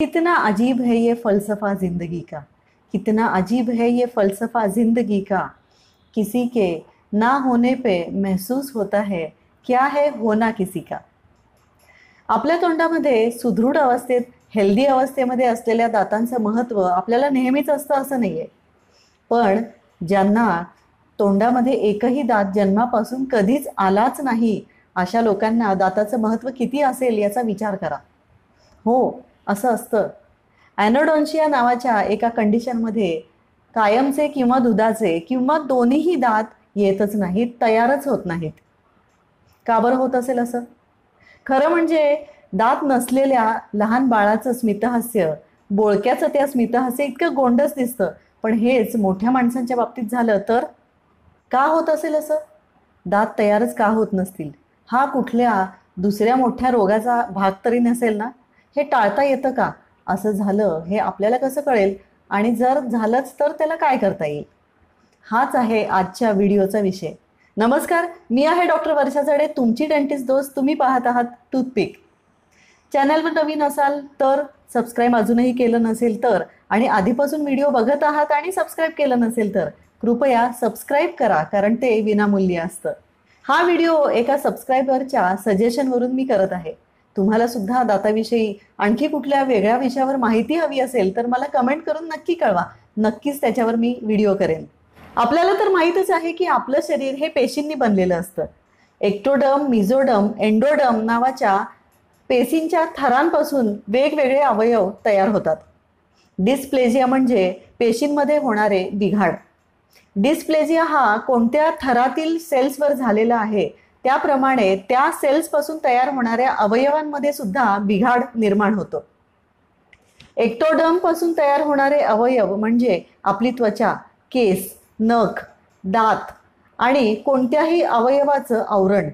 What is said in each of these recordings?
कितना अजीब है ये फ़लसफ़ा ज़िंदगी का, कितना अजीब है ये फ़लसफ़ा ज़िंदगी का। किसी के ना होने पे महसूस होता है क्या है होना किसी का। आपल्या तोंडामध्ये सुदृढ अवस्थेत, हेल्दी अवस्थेमध्ये असलेल्या दातांचं महत्त्व आपल्याला नेहमीच असतं असं नाहीये. पण ज्यांना तोंडामध्ये एकही दात जन्मापासून कधीच आलाच नाही, अशा लोकांना दाताचं महत्त्व किती असेल याचा विचार करा. हो, असं असतं. ॲनोडोन्शिया नावाच्या एका कंडिशनमध्ये कायमचे किंवा दुधाचे किंवा दोन्हीही दात येतच नाहीत, तयारच होत नाहीत. का बरं होत असेल असं? खरं म्हणजे दात नसलेल्या लहान बाळाचं स्मितहास्य, बोळक्याचं त्या स्मितहास्य इतकं गोंडस दिसतं. पण हेच मोठ्या माणसांच्या बाबतीत झालं तर का होत असेल असं? दात तयारच का होत नसतील? हा कुठल्या दुसऱ्या मोठ्या रोगाचा भाग तरी नसेल ना? हे टाळता येतं का? असं झालं हे आपल्याला कसं कळेल? आणि जर झालंच तर त्याला काय करता येईल? हाच आहे आजच्या व्हिडिओचा विषय. नमस्कार, मी आहे डॉक्टर वर्षा जडे, तुमची डेंटिस्ट दोस्त. तुम्ही पाहत आहात टूथपिक. चॅनलवर नवीन असाल तर सबस्क्राईब अजूनही केलं नसेल तर, आणि आधीपासून व्हिडिओ बघत आहात आणि सबस्क्राईब केलं नसेल तर कृपया सबस्क्राईब करा, कारण ते विनामूल्य असतं. हा व्हिडिओ एका सबस्क्रायबरच्या सजेशनवरून मी करत आहे. तुम्हाला सुद्धा दाताविषयी आणखी कुठल्या वेगळ्या विषयावर माहिती हवी असेल तर मला कमेंट करून नक्की कळवा. नक्कीच त्याच्यावर मी व्हिडिओ करेन. आपल्याला तर माहीतच आहे की आपलं शरीर हे पेशींनी बनलेलं असतं. एक्टोडर्म, मिझोडर्म, एंडोडर्म नावाच्या पेशींच्या थरांपासून वेगवेगळे अवयव तयार होतात. डिस्प्लेजिया म्हणजे पेशींमध्ये होणारे बिघाड. डिस्प्लेजिया हा कोणत्या थरातील सेल्सवर झालेला आहे त्याप्रमाणे त्या सेल्सपासून तयार होणाऱ्या अवयवांमध्ये सुद्धा बिघाड निर्माण होतो. एक्टोडर्म पासून तयार होणारे अवयव म्हणजे आपली त्वचा, केस, नख, दात आणि कोणत्याही अवयवाचं आवरण.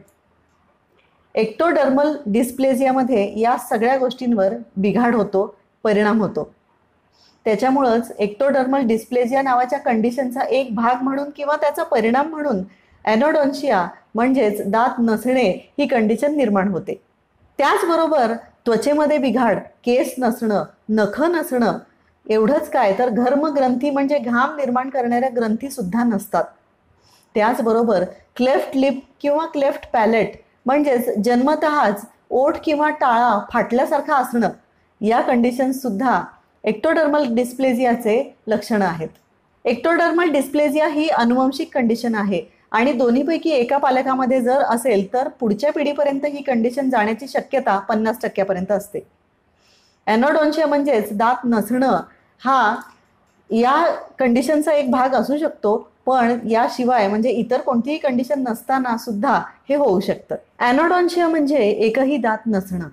एक्टोडर्मल डिस्प्लेजियामध्ये या सगळ्या गोष्टींवर बिघाड होतो, परिणाम होतो. त्याच्यामुळंच एक्टोडर्मल डिस्प्लेजिया नावाच्या कंडिशनचा एक भाग म्हणून किंवा त्याचा परिणाम म्हणून ॲनोडोन्शिया म्हणजेच दात नसणे ही कंडिशन निर्माण होते. त्याचबरोबर त्वचेमध्ये बिघाड, केस नसणं, नख नसणं एवढंच काय तर घर्मग्रंथी म्हणजे घाम निर्माण करणाऱ्या ग्रंथी सुद्धा नसतात. त्याचबरोबर क्लेफ्ट लिप किंवा क्लेफ्ट पॅलेट म्हणजेच जन्मतःच ओठ किंवा टाळा फाटल्यासारखा असणं या कंडिशन्स सुद्धा एक्टोडर्मल डिस्प्लेजियाचे लक्षणं आहेत. एक्टोडर्मल डिस्प्लेजिया ही अनुवंशिक कंडिशन आहे आणि दोन्हीपैकी एका पालकामध्ये जर असेल तर पुढच्या पिढीपर्यंत ही कंडिशन जाण्याची शक्यता 50% असते. ॲनोडोन्शिया म्हणजेच दात नसणं हा या कंडिशनचा एक भाग असू शकतो, पण याशिवाय म्हणजे इतर कोणतीही कंडिशन नसताना सुद्धा हे होऊ शकतं. ॲनोडोन्शिया म्हणजे एकही दात नसणं.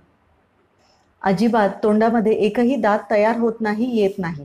अजिबात तोंडामध्ये एकही दात तयार होत नाही, येत नाही.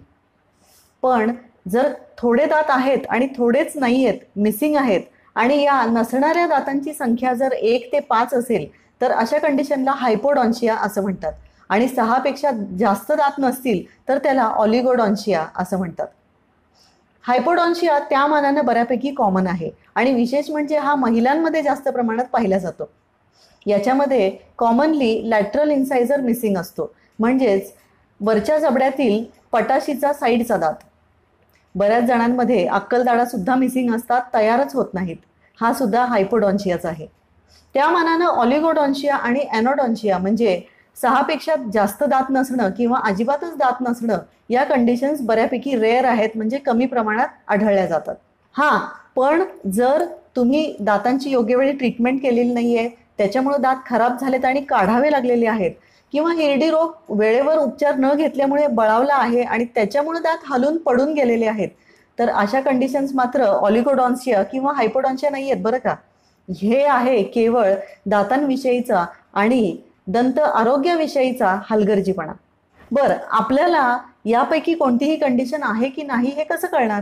पण जर थोडे दात आहेत आणि थोडेच नाही आहेत, मिसिंग आहेत, आणि या नसणाऱ्या दातांची संख्या जर 1 ते 5 असेल तर अशा कंडिशनला हायपोडॉन्शिया असं म्हणतात. आणि 6 पेक्षा जास्त दात नसतील तर त्याला ऑलिगोडॉन्शिया असं म्हणतात. हायपोडॉन्शिया त्या मानानं बऱ्यापैकी कॉमन आहे आणि विशेष म्हणजे हा महिलांमध्ये जास्त प्रमाणात पाहिला जातो. याच्यामध्ये कॉमनली लॅटरल इन्सायझर मिसिंग असतो, म्हणजेच वरच्या जबड्यातील पटाशीचा साईडचा दात. बऱ्याच जणांमध्ये अक्कलदाढा सुद्धा मिसिंग असतात, तयारच होत नाहीत. हा सुद्धा हायपोडॉन्शियाच आहे. त्या मानानं ऑलिगोडॉन्शिया आणि ॲनोडॉन्शिया म्हणजे 6 पेक्षा जास्त दात नसणं किंवा अजिबातच दात नसणं या कंडिशन्स बऱ्यापैकी रेअर आहेत, म्हणजे कमी प्रमाणात आढळल्या जातात. हां, पण जर तुम्ही दातांची योग्य वेळी ट्रीटमेंट केलेली नाही आहे, त्याच्यामुळे दात खराब झालेत आणि काढावे लागलेले आहेत, किंवा हिरडी रोग वेळेवर उपचार न घेतल्यामुळे बळावला आहे आणि त्याच्यामुळे दात हलून पडून गेलेले आहेत, तर अशा कंडिशन्स मात्र ऑलिगोडॉन्शिया किंवा हायपोडॉन्शिया नाही आहेत बरं का. हे आहे केवळ दातांविषयीचा आणि दंत आरोग्याविषयीचा हलगर्जीपणा. बरं, आपल्याला यापैकी कोणतीही कंडिशन आहे की नाही हे कसं कळणार?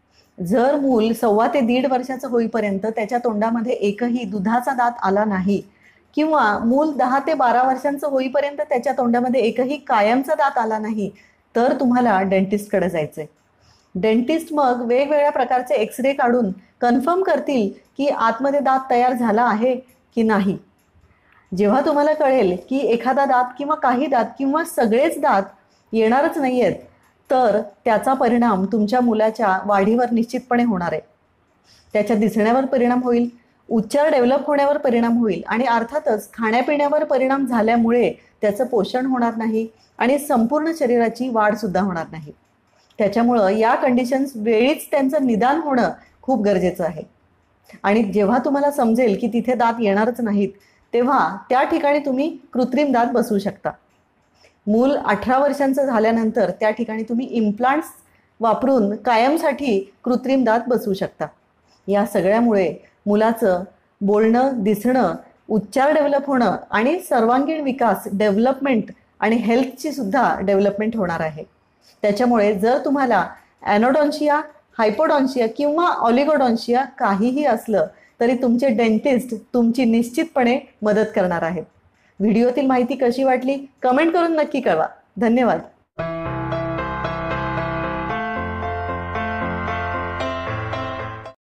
जर मूल 1.25 ते 1.5 वर्षाचं होईपर्यंत त्याच्या तोंडामध्ये एकही दुधाचा दात आला नाही, किंवा मूल 10 ते 12 वर्षांचं होईपर्यंत त्याच्या तोंडामध्ये एकही कायमचा दात आला नाही, तर तुम्हाला डेंटिस्टकडे जायचंय. डेंटिस्ट मग वेगवेगळ्या प्रकारचे एक्सरे काढून कन्फर्म करतील की आतमध्ये दात तयार झाला आहे की नाही. जेव्हा तुम्हाला कळेल की एखादा दात किंवा काही दात किंवा सगळेच दात येणारच नाही आहेत, तर त्याचा परिणाम तुमच्या मुलाच्या वाढीवर निश्चितपणे होणार आहे. त्याच्या दिसण्यावर परिणाम होईल, उच्चार डेव्हलप होण्यावर परिणाम होईल आणि अर्थातच खाण्यापिण्यावर परिणाम झाल्यामुळे त्याचं पोषण होणार नाही आणि संपूर्ण शरीराची वाढसुद्धा होणार नाही. त्याच्यामुळं या कंडिशन्स वेळीच त्यांचं निदान होणं खूप गरजेचं आहे. आणि जेव्हा तुम्हाला समजेल की तिथे दात येणारच नाहीत, तेव्हा त्या ठिकाणी तुम्ही कृत्रिम दात बसवू शकता. मूल 18 वर्षांचं झाल्यानंतर त्या ठिकाणी तुम्ही इम्प्लांट्स वापरून कायमसाठी कृत्रिम दात बसवू शकता. या सगळ्यामुळे मुलाचं बोलणं, दिसणं, उच्चार डेव्हलप होणं आणि सर्वांगीण विकास, डेव्हलपमेंट आणि हेल्थची सुद्धा डेव्हलपमेंट होणार आहे. त्याच्यामुळे जर तुम्हाला ॲनोडॉन्शिया, हायपोडॉन्शिया किंवा ऑलिगोडॉन्शिया काहीही असलं तरी तुमचे डेंटिस्ट तुमची निश्चितपणे मदत करणार आहेत. व्हिडिओतील माहिती कशी वाटली कमेंट करून नक्की कळवा. धन्यवाद.